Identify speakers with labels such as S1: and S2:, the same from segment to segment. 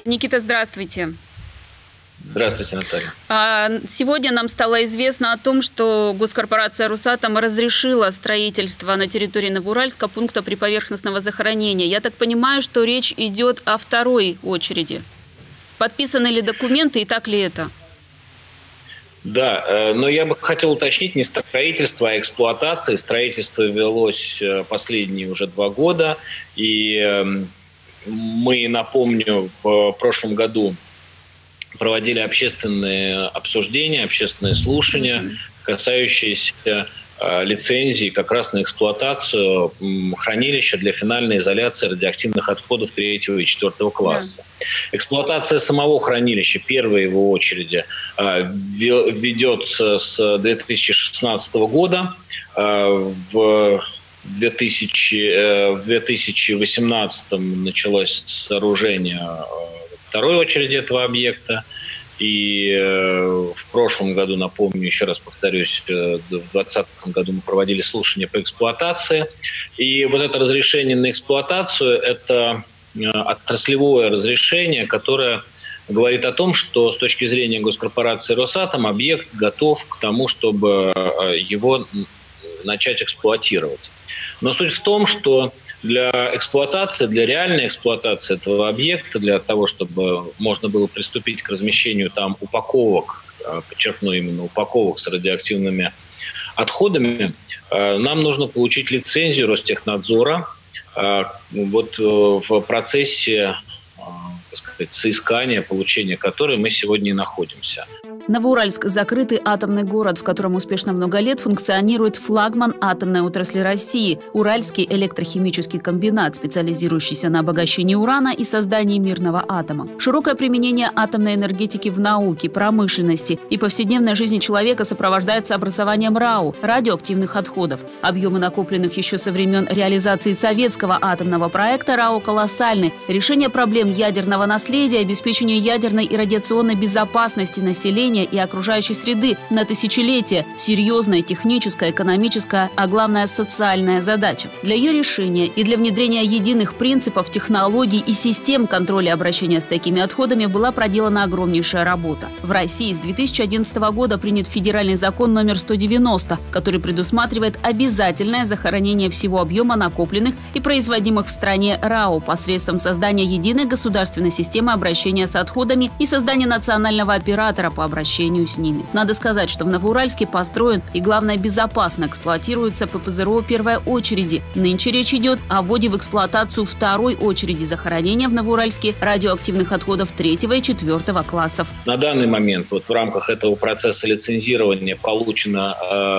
S1: Никита, здравствуйте.
S2: Здравствуйте, Наталья.
S1: Сегодня нам стало известно о том, что госкорпорация «Росатом» разрешила строительство на территории Новоуральска пункта приповерхностного захоронения. Я так понимаю, что речь идет о второй очереди. Подписаны ли документы и так ли это?
S2: Да, но я бы хотел уточнить не строительство, а эксплуатация. Строительство велось последние уже 2 года. И мы, напомню, в прошлом году проводили общественные обсуждения, общественные слушания, касающиеся лицензии как раз на эксплуатацию хранилища для финальной изоляции радиоактивных отходов 3 и 4 класса. Да. Эксплуатация самого хранилища, первой его очереди, ведется с 2016 года. В 2018 началось сооружение второй очереди этого объекта. И в прошлом году, напомню, еще раз повторюсь, в 2020 году мы проводили слушания по эксплуатации. И вот это разрешение на эксплуатацию – это отраслевое разрешение, которое говорит о том, что с точки зрения госкорпорации «Росатом» объект готов к тому, чтобы его начать эксплуатировать. Но суть в том, что для эксплуатации, для реальной эксплуатации этого объекта, для того, чтобы можно было приступить к размещению там упаковок, подчеркну именно упаковок с радиоактивными отходами, нам нужно получить лицензию Ростехнадзора. Вот в процессе, так сказать, соискания, получения которой мы сегодня и находимся.
S1: Новоуральск – закрытый атомный город, в котором успешно много лет функционирует флагман атомной отрасли России – Уральский электрохимический комбинат, специализирующийся на обогащении урана и создании мирного атома. Широкое применение атомной энергетики в науке, промышленности и повседневной жизни человека сопровождается образованием РАО – радиоактивных отходов. Объемы накопленных еще со времен реализации советского атомного проекта РАО колоссальны. Решение проблем ядерного наследия, обеспечение ядерной и радиационной безопасности населения и окружающей среды на тысячелетия – серьезная техническая, экономическая, а главное – социальная задача. Для ее решения и для внедрения единых принципов, технологий и систем контроля обращения с такими отходами была проделана огромнейшая работа. В России с 2011 года принят федеральный закон номер 190, который предусматривает обязательное захоронение всего объема накопленных и производимых в стране РАО посредством создания единой государственной системы обращения с отходами и создания национального оператора по обращению с ними. Надо сказать, что в Новоуральске построен и, главное, безопасно эксплуатируется ППЗРО первой очереди. Нынче речь идет о вводе в эксплуатацию второй очереди захоронения в Новоуральске радиоактивных отходов 3 и 4 классов.
S2: На данный момент вот в рамках этого процесса лицензирования получено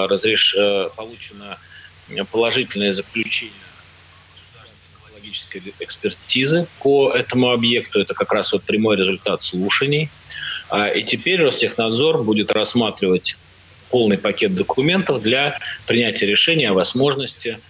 S2: положительное заключение экологической экспертизы по этому объекту. Это как раз вот прямой результат слушаний. И теперь Ростехнадзор будет рассматривать полный пакет документов для принятия решения о возможности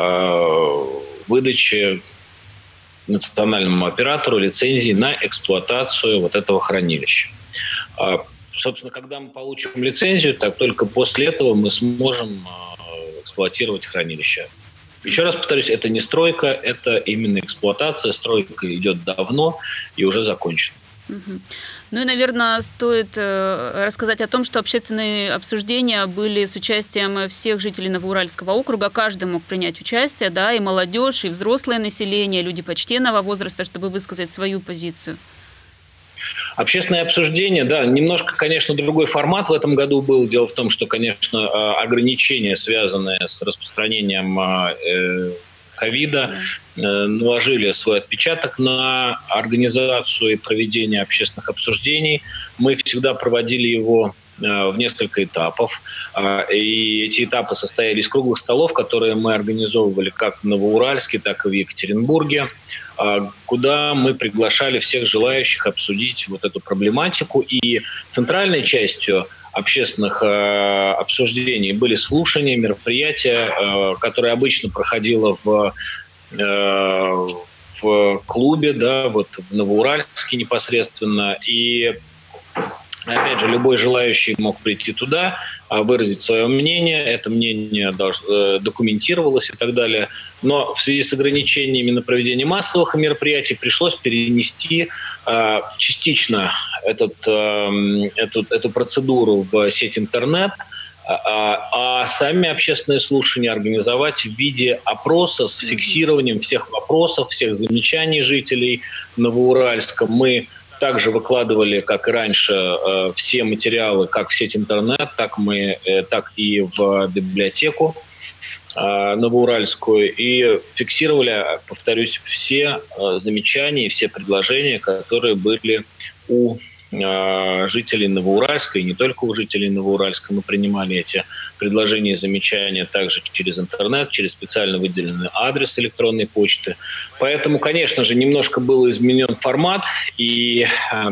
S2: выдачи национальному оператору лицензии на эксплуатацию вот этого хранилища. Собственно, когда мы получим лицензию, так только после этого мы сможем эксплуатировать хранилище. Еще раз повторюсь, это не стройка, это именно эксплуатация. Стройка идет давно и уже закончена.
S1: Ну и, наверное, стоит рассказать о том, что общественные обсуждения были с участием всех жителей Новоуральского округа. Каждый мог принять участие, да, и молодежь, и взрослое население, люди почтенного возраста, чтобы высказать свою позицию.
S2: Общественное обсуждение, да, немножко, конечно, другой формат в этом году был. Дело в том, что, конечно, ограничения, связанные с распространением ковида, наложили свой отпечаток на организацию и проведение общественных обсуждений. Мы всегда проводили его в несколько этапов. И эти этапы состояли из круглых столов, которые мы организовывали как в Новоуральске, так и в Екатеринбурге, куда мы приглашали всех желающих обсудить вот эту проблематику. И центральной частью общественных обсуждений были слушания, мероприятия, которые обычно проходило в клубе, да, вот в Новоуральске непосредственно. И опять же, любой желающий мог прийти туда, выразить свое мнение. Это мнение документировалось и так далее. Но в связи с ограничениями на проведение массовых мероприятий пришлось перенести частично эту процедуру в сеть интернет, а сами общественные слушания организовать в виде опроса с фиксированием всех вопросов, всех замечаний жителей Новоуральска. Мы также выкладывали, как и раньше, все материалы как в сеть интернет, так и в библиотеку Новоуральскую, и фиксировали, повторюсь, все замечания и все предложения, которые были у жителей Новоуральска, и не только у жителей Новоуральска. Мы принимали эти предложения и замечания также через интернет, через специально выделенный адрес электронной почты. Поэтому, конечно же, немножко был изменен формат, и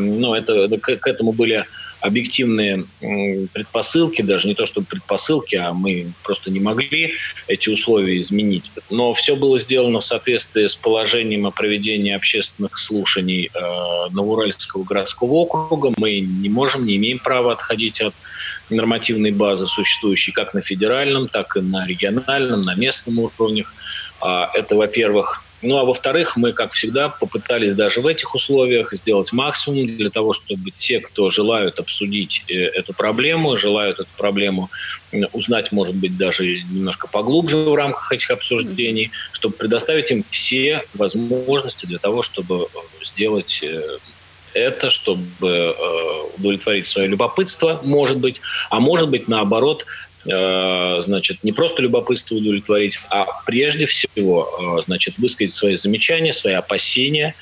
S2: к этому были объективные предпосылки, даже не то чтобы предпосылки, а мы просто не могли эти условия изменить. Но все было сделано в соответствии с положением о проведении общественных слушаний Новоуральского городского округа. Мы не имеем права отходить от нормативной базы, существующей как на федеральном, так и на региональном, на местном уровнях. Это, во-первых. Ну, а во-вторых, мы, как всегда, попытались даже в этих условиях сделать максимум для того, чтобы те, кто желают обсудить эту проблему, желают эту проблему узнать, может быть, даже немножко поглубже в рамках этих обсуждений, чтобы предоставить им все возможности для того, чтобы сделать это, чтобы удовлетворить свое любопытство, может быть, а может быть, наоборот, не просто любопытство удовлетворить, а прежде всего, высказать свои замечания, свои опасения,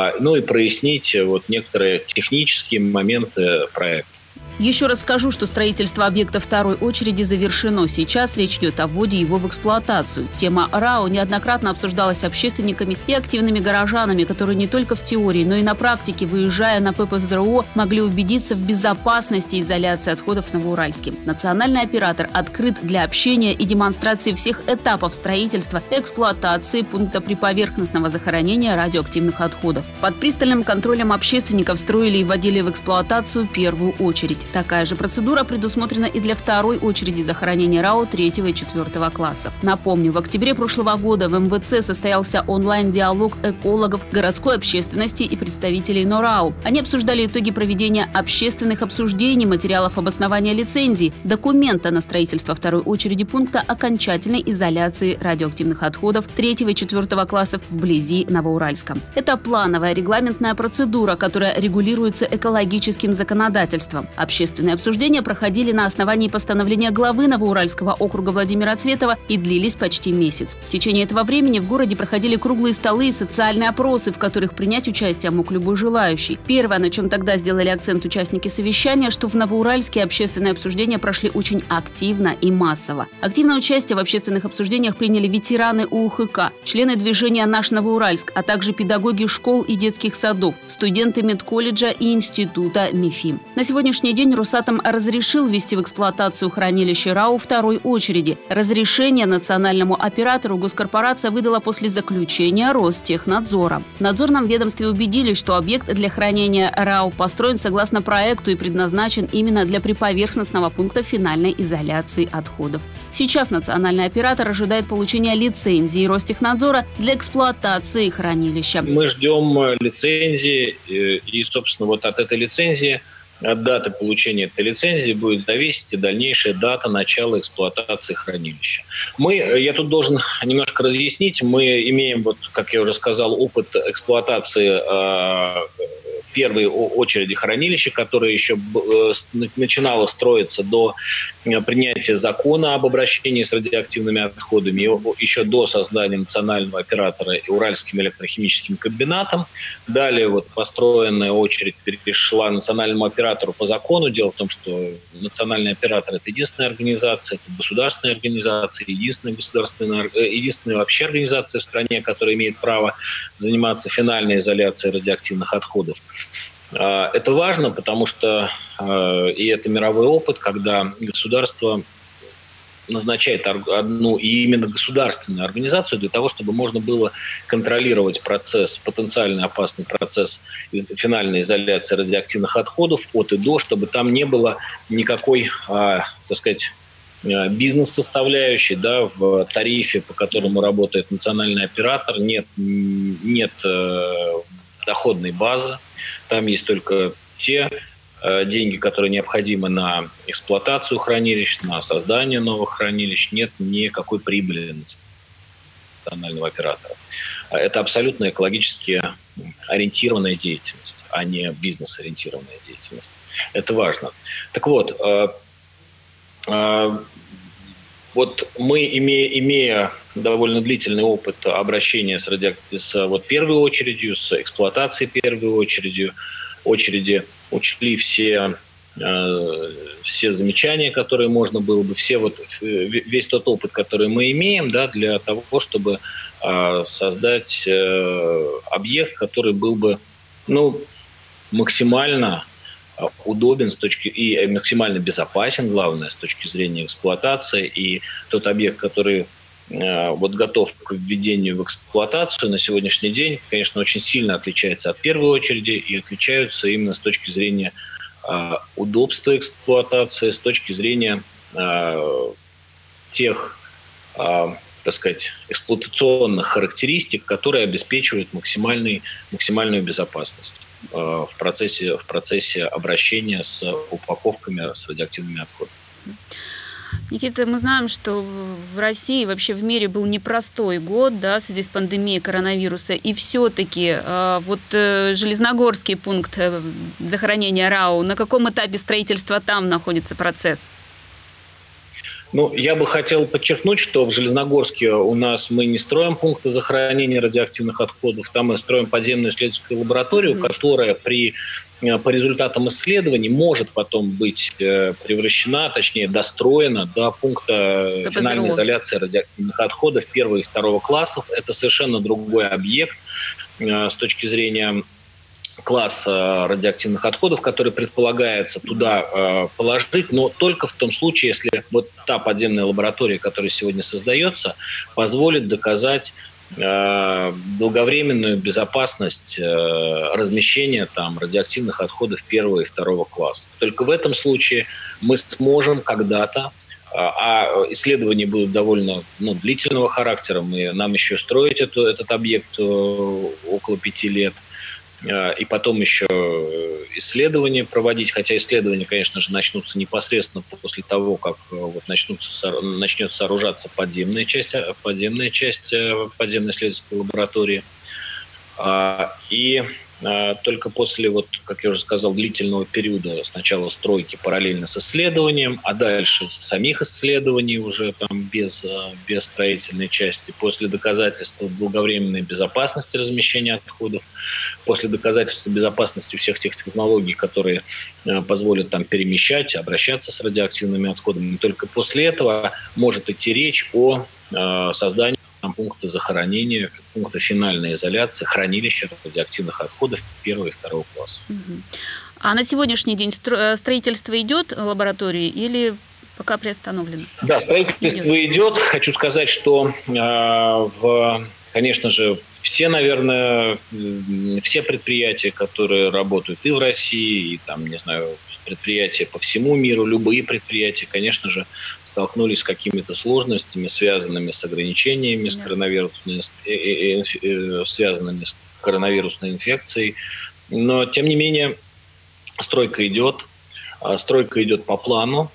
S2: и прояснить некоторые технические моменты проекта.
S1: Еще раз скажу, что строительство объекта второй очереди завершено. Сейчас речь идет о вводе его в эксплуатацию. Тема РАО неоднократно обсуждалась общественниками и активными горожанами, которые не только в теории, но и на практике, выезжая на ППЗРО, могли убедиться в безопасности изоляции отходов в Новоуральске. Национальный оператор открыт для общения и демонстрации всех этапов строительства и эксплуатации пункта приповерхностного захоронения радиоактивных отходов. Под пристальным контролем общественников строили и вводили в эксплуатацию первую очередь. Такая же процедура предусмотрена и для второй очереди захоронения РАО 3 и 4 классов. Напомню, в октябре прошлого года в МВЦ состоялся онлайн-диалог экологов, городской общественности и представителей НОРАО. Они обсуждали итоги проведения общественных обсуждений материалов обоснования лицензий, документа на строительство второй очереди пункта окончательной изоляции радиоактивных отходов 3 и 4 классов вблизи Новоуральска. Это плановая регламентная процедура, которая регулируется экологическим законодательством. Общественные обсуждения проходили на основании постановления главы Новоуральского округа Владимира Цветова и длились почти месяц. В течение этого времени в городе проходили круглые столы и социальные опросы, в которых принять участие мог любой желающий. Первое, на чем тогда сделали акцент участники совещания, что в Новоуральске общественные обсуждения прошли очень активно и массово. Активное участие в общественных обсуждениях приняли ветераны УУХК, члены движения «Наш Новоуральск», а также педагоги школ и детских садов, студенты медколледжа и института МИФИ. На сегодняшний день Росатом разрешил ввести в эксплуатацию хранилище РАО второй очереди. Разрешение национальному оператору госкорпорация выдала после заключения Ростехнадзора. В надзорном ведомстве убедились, что объект для хранения РАО построен согласно проекту и предназначен именно для приповерхностного пункта финальной изоляции отходов. Сейчас национальный оператор ожидает получения лицензии Ростехнадзора для эксплуатации хранилища.
S2: Мы ждем лицензии, и, собственно, от этой лицензии, от даты получения этой лицензии будет зависеть и дальнейшая дата начала эксплуатации хранилища. Я тут должен немножко разъяснить, мы имеем, как я уже сказал, опыт эксплуатации первой очереди хранилища, которое еще начинало строиться до принятия закона об обращении с радиоактивными отходами, еще до создания национального оператора и Уральским электрохимическим комбинатом. Далее построенная очередь перешла национальному оператору по закону. Дело в том, что национальный оператор – это единственная организация, это государственная организация, единственная вообще организация в стране, которая имеет право заниматься финальной изоляцией радиоактивных отходов. Это важно, потому что и это мировой опыт, когда государство назначает одну и именно государственную организацию для того, чтобы можно было контролировать процесс, потенциально опасный процесс финальной изоляции радиоактивных отходов от и до, чтобы там не было никакой, так сказать, бизнес-составляющей, да, в тарифе, по которому работает национальный оператор, нет доходной базы, там есть только те деньги, которые необходимы на эксплуатацию хранилищ, на создание новых хранилищ, нет никакой прибыли национального оператора. Это абсолютно экологически ориентированная деятельность, а не бизнес-ориентированная деятельность. Это важно. Так вот, вот мы, имея довольно длительный опыт обращения с первой очередью, с эксплуатацией первой очереди, учли все замечания, которые можно было бы, весь тот опыт, который мы имеем, да, для того, чтобы создать объект, который был бы максимально удобен и максимально безопасен, главное, с точки зрения эксплуатации. И тот объект, который готов к введению в эксплуатацию на сегодняшний день, конечно, очень сильно отличается от первой очереди и отличаются именно с точки зрения удобства эксплуатации, с точки зрения тех, так сказать, эксплуатационных характеристик, которые обеспечивают максимальную безопасность в процессе обращения с упаковками с радиоактивными отходами.
S1: Никита, мы знаем, что в России, вообще в мире был непростой год, да, в связи с пандемией коронавируса, и все-таки Железногорский пункт захоронения РАО, на каком этапе строительства там находится процесс?
S2: Я бы хотел подчеркнуть, что в Железногорске мы не строим пункты захоронения радиоактивных отходов, там мы строим подземную исследовательскую лабораторию, которая по результатам исследований может потом быть превращена, точнее достроена до пункта финальной изоляции радиоактивных отходов первого и второго классов. Это совершенно другой объект с точки зрения класса радиоактивных отходов, который предполагается туда положить, но только в том случае, если та подземная лаборатория, которая сегодня создается, позволит доказать долговременную безопасность размещения там радиоактивных отходов первого и второго класса. Только в этом случае мы сможем когда-то, а исследования будут довольно длительного характера, нам еще строить этот объект около 5 лет, и потом еще исследования проводить, хотя исследования, конечно же, начнутся непосредственно после того, как начнет сооружаться подземная часть подземной исследовательской лаборатории. И только после, как я уже сказал, длительного периода сначала стройки параллельно с исследованием, а дальше самих исследований уже там без строительной части, после доказательства долговременной безопасности размещения отходов, после доказательства безопасности всех тех технологий, которые позволят там перемещать, обращаться с радиоактивными отходами, только после этого может идти речь о создании пункта захоронения, пункта финальной изоляции, хранилища радиоактивных отходов первого и второго класса.
S1: А на сегодняшний день строительство идет в лаборатории или пока приостановлено? Да,
S2: строительство идет. Хочу сказать, что, конечно же, все предприятия, которые работают и в России, и предприятия по всему миру, любые предприятия, конечно же, столкнулись с какими-то сложностями, связанными с ограничениями, связанными с коронавирусной инфекцией. Но, тем не менее, стройка идет по плану,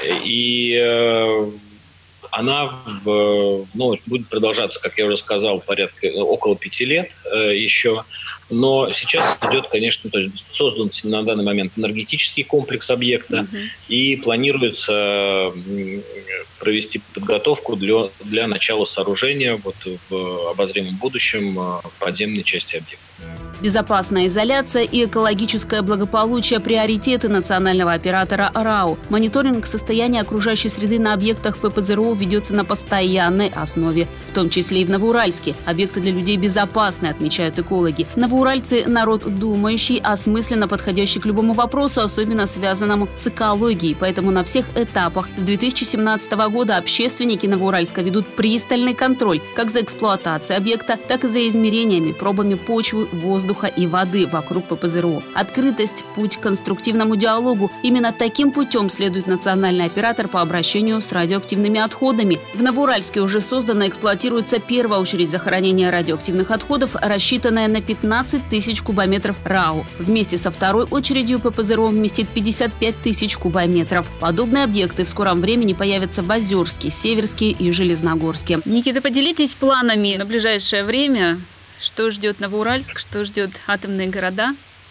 S2: и она будет продолжаться, как я уже сказал, около 5 лет еще. Но сейчас идет, конечно, создан на данный момент энергетический комплекс объекта, и планируется провести подготовку для начала сооружения в обозримом будущем подземной части объекта.
S1: Безопасная изоляция и экологическое благополучие – приоритеты национального оператора РАО. Мониторинг состояния окружающей среды на объектах ППЗРО ведется на постоянной основе, в том числе и в Новоуральске. Объекты для людей безопасны, отмечают экологи. Новоуральцы – народ думающий, осмысленно подходящий к любому вопросу, особенно связанному с экологией. Поэтому на всех этапах с 2017 года общественники Новоуральска ведут пристальный контроль как за эксплуатацией объекта, так и за измерениями, пробами почвы, воздуха и воды вокруг ППЗРО. Открытость – путь к конструктивному диалогу. Именно таким путем следует национальный оператор по обращению с радиоактивными отходами. В Новоуральске уже создана и эксплуатируется первая очередь захоронения радиоактивных отходов, рассчитанная на 15 тысяч кубометров РАО. Вместе со второй очередью ППЗРО вместит 55 тысяч кубометров. Подобные объекты в скором времени появятся в Озерске, Северске и Железногорске. Никита, поделитесь планами на ближайшее время. Что ждет Новоуральск, что ждет атомные города?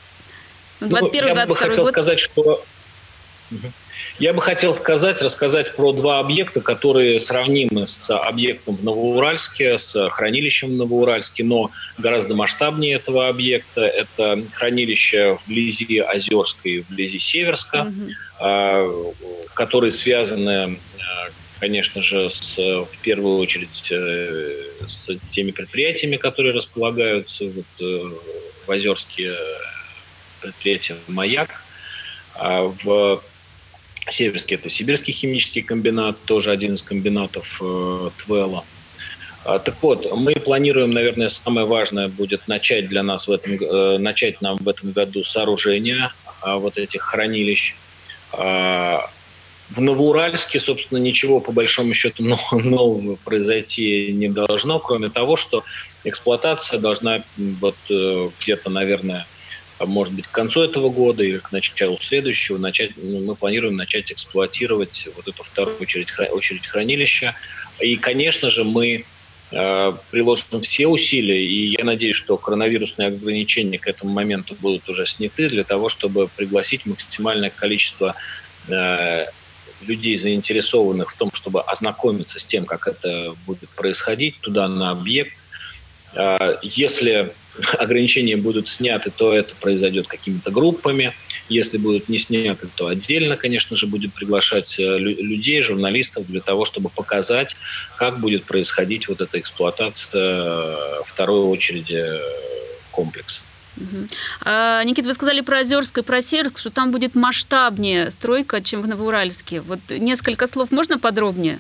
S1: 21-22 год.
S2: Я бы хотел рассказать про два объекта, которые сравнимы с объектом в Новоуральске, с хранилищем в Новоуральске, но гораздо масштабнее этого объекта. Это хранилище вблизи Озерска и вблизи Северска, которые связаны, конечно же, в первую очередь с теми предприятиями, которые располагаются в Озерске, предприятие «Маяк», в Северске это Сибирский химический комбинат, тоже один из комбинатов ТВЭЛа. Так вот, мы планируем, наверное, самое важное будет начать нам в этом году сооружение вот этих хранилищ. В Новоуральске, собственно, ничего по большому счету нового произойти не должно, кроме того, что эксплуатация должна где-то, наверное, может быть, к концу этого года или к началу следующего мы планируем начать эксплуатировать вот эту вторую очередь хранилища. И, конечно же, мы приложим все усилия, и я надеюсь, что коронавирусные ограничения к этому моменту будут уже сняты для того, чтобы пригласить максимальное количество людей, заинтересованных в том, чтобы ознакомиться с тем, как это будет происходить, туда на объект. Если ограничения будут сняты, то это произойдет какими-то группами. Если будут не сняты, то отдельно, конечно же, будем приглашать людей, журналистов для того, чтобы показать, как будет происходить вот эта эксплуатация второй очереди комплекса.
S1: Никита, вы сказали про Озерск и про Северск, что там будет масштабнее стройка, чем в Новоуральске. Вот несколько слов можно подробнее?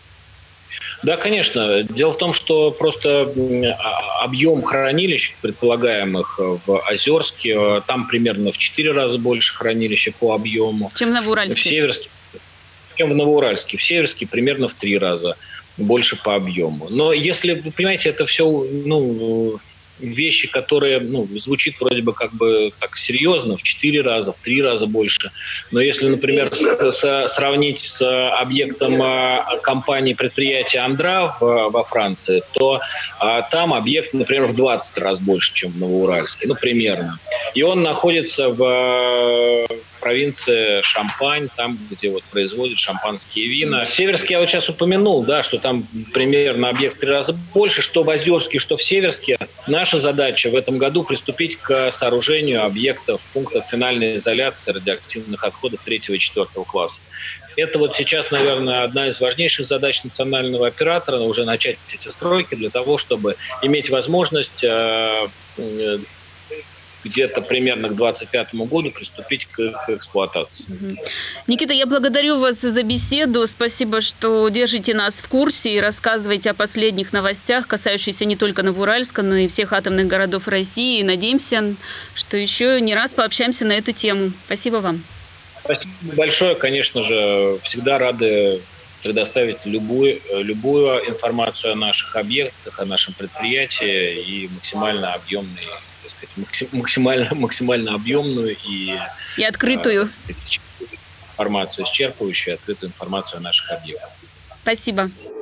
S2: Да, конечно. Дело в том, что просто объем хранилищ, предполагаемых в Озерске, там примерно в 4 раза больше хранилища по объему.
S1: Чем в Новоуральске?
S2: Чем в Новоуральске. В Северске примерно в 3 раза больше по объему. Но если, вы понимаете, это все вещи, которые звучит вроде бы как бы так серьезно, в 4 раза, в 3 раза больше. Но если, например, сравнить с объектом компании предприятия Андра во Франции, то там объект, например, в 20 раз больше, чем в Новоуральске, примерно. И он находится в провинции Шампань, там, где производят шампанские вина. Северске я сейчас упомянул, да, что там примерно объект в 3 раза больше, что в Озерске, что в Северске. Наша задача в этом году приступить к сооружению объектов, пунктов финальной изоляции радиоактивных отходов 3 и 4 класса. Это сейчас, наверное, одна из важнейших задач национального оператора, уже начать эти стройки для того, чтобы иметь возможность где-то примерно к 2025 году приступить к их эксплуатации.
S1: Никита, я благодарю вас за беседу. Спасибо, что держите нас в курсе и рассказываете о последних новостях, касающихся не только Новоуральска, но и всех атомных городов России. И надеемся, что еще не раз пообщаемся на эту тему. Спасибо вам.
S2: Спасибо большое. Конечно же, всегда рады предоставить любую информацию о наших объектах, о нашем предприятии и максимально объемный, максимально объемную и
S1: открытую
S2: информацию, исчерпывающую, открытую информацию о наших объектах.
S1: Спасибо.